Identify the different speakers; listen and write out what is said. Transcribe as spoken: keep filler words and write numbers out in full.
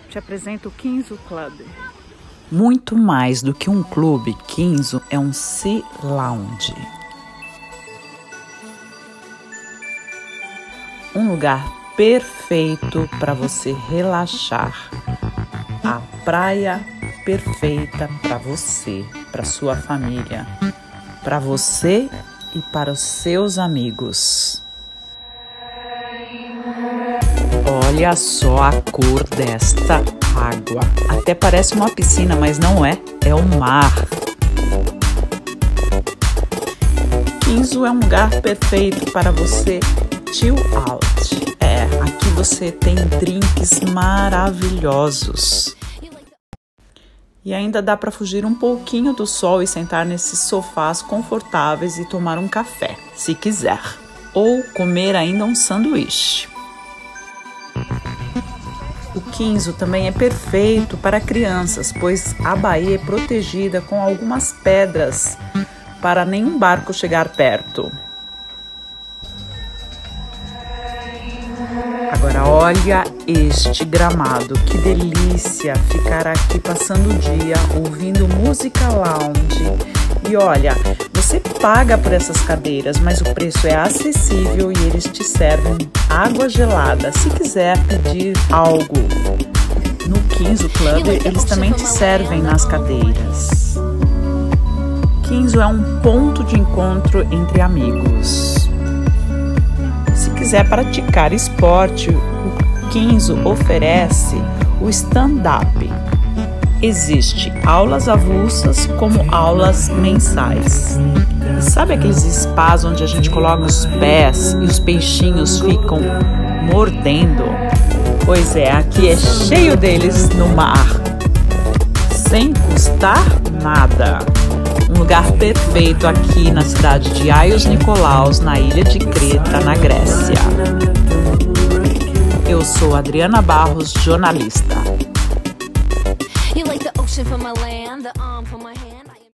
Speaker 1: Te apresento o Quinzo Club.
Speaker 2: Muito mais do que um clube, Quinzo é um Sea Lounge. Um lugar perfeito para você relaxar. A praia perfeita para você, para sua família, para você e para os seus amigos. Olha só a cor desta água. Até parece uma piscina, mas não é. É o mar. Quinzo é um lugar perfeito para você chill out. É, aqui você tem drinks maravilhosos. E ainda dá para fugir um pouquinho do sol e sentar nesses sofás confortáveis e tomar um café, se quiser. Ou comer ainda um sanduíche. O Quinzo também é perfeito para crianças, pois a baía é protegida com algumas pedras para nenhum barco chegar perto. Agora olha este gramado, que delícia ficar aqui passando o dia ouvindo música lounge. E olha, você paga por essas cadeiras, mas o preço é acessível e eles te servem água gelada. Se quiser pedir algo no Quinzo Club, eles também te servem nas cadeiras. Quinzo é um ponto de encontro entre amigos. Se quiser praticar esporte, o Quinzo oferece o stand-up. Existe aulas avulsas como aulas mensais. Sabe aqueles spas onde a gente coloca os pés e os peixinhos ficam mordendo? Pois é, aqui é cheio deles no mar, sem custar nada. Um lugar perfeito aqui na cidade de Agios Nikolaos, na ilha de Creta, na Grécia. Eu sou Adriana Barros, jornalista. You like the ocean for my land, the arm for my hand.